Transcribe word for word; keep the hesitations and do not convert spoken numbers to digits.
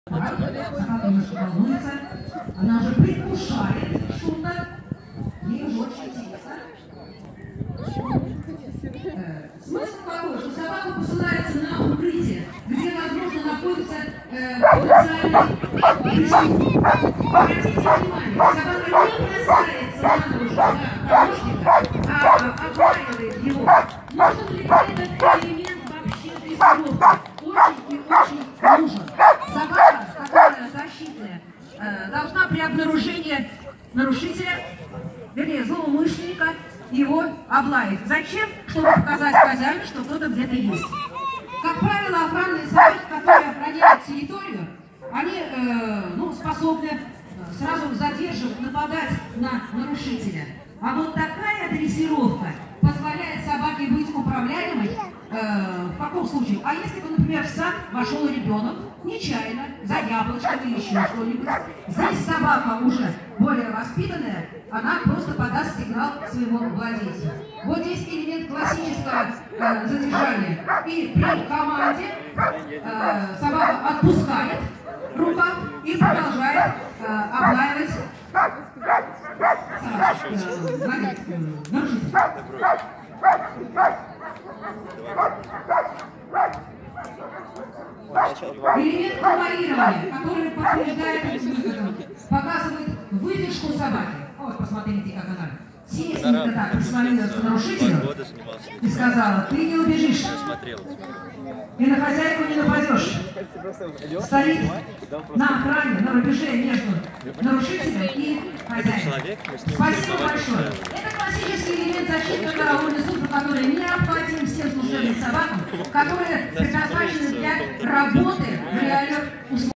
Собака немножко волнуется, она уже предвкушает что-то, ей уже очень интересно. Смысл такой, что собака посылается на укрытие, где, возможно, находится э, потенциальный преступник. Обратите внимание, собака не бросается на нож на помощника, а обваливает его. Нужен ли этот элемент вообще дрессировки? Очень и очень нужен. Собака, которая защитная, э, должна при обнаружении нарушителя, вернее, злоумышленника, его облаять. Зачем? Чтобы показать хозяину, что кто-то где-то есть. Как правило, охранные собаки, которые охраняют территорию, они э, ну, способны сразу задерживать, нападать на нарушителя. А вот такая дрессировка позволяет собаке быть управляемой. Э, в каком случае? А если бы, например, в сад вошел ребенок нечаянно, за яблочком или еще что-нибудь, здесь собака уже более воспитанная, она просто подаст сигнал своему владельцу. Вот здесь элемент классического э, задержания. И при команде э, собака отпускает рукав и продолжает э, облаивать элемент конвоирования, который подтверждает выходом, показывает выдержку собаки. Вот, посмотрите, как она тесненько так прислонилась к нарушителю и сказала: ты не убежишь, и на хозяйку не нападешь. Стоит на охране, на рубеже между нарушителем и хозяином. Спасибо большое. Это классический элемент защиты караульной службы, который необходим всем служебным собакам, которые предназначены для работы в реальных условиях.